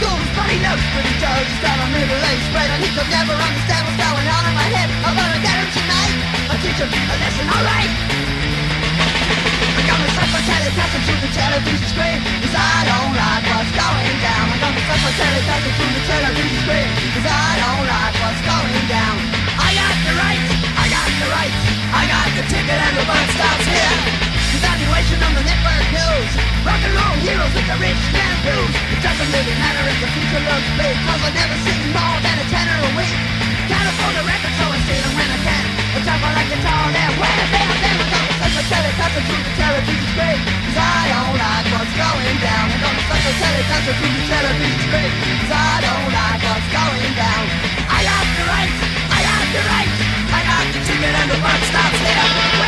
schools, but he knows pretty does. He's got a middle-aged brain, and he could never understand what's going on in my head. I'm gonna get him tonight. I'll teach him a lesson, alright. I'm gonna suffer telecasting through the television screen, 'cause I don't like what's going down. I'm gonna suffer telecasting through the television screen, 'cause I don't like what's going down. I got the rights, I got the rights, I got the ticket and the bus stops here. Evaluation on the network news, rock and roll heroes with the rich man blues. It doesn't really matter if the future looks bleak, 'cause I've never seen more than a tenner a week. Can't afford a record, so I see them when I can. I jump on like a guitar there, where the hell them? I'm gonna suck a telecasting through the television screen, 'cause I don't like what's going down. I'm gonna suck a telecasting through the television screen, 'cause I don't like what's going down. I got the rights, I got the rights, I got the ticket and the bus stops here.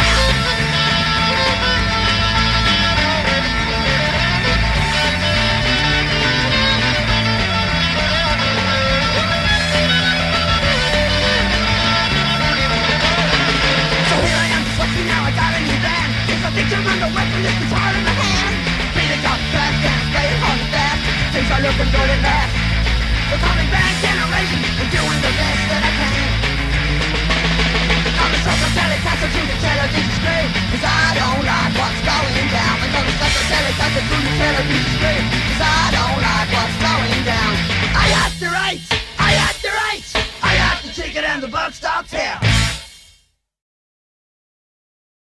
Now I got a new band. If I think I'm on the weapon, this guitar in my hand. Beat it up fast, dance, play it hard and fast. Things are looking good at last. The coming band generation is doing the best that I can. I'm a social telecaster through the television screen, 'cause I don't like what's going down. I'm gonna suck a telecaster through the television screen,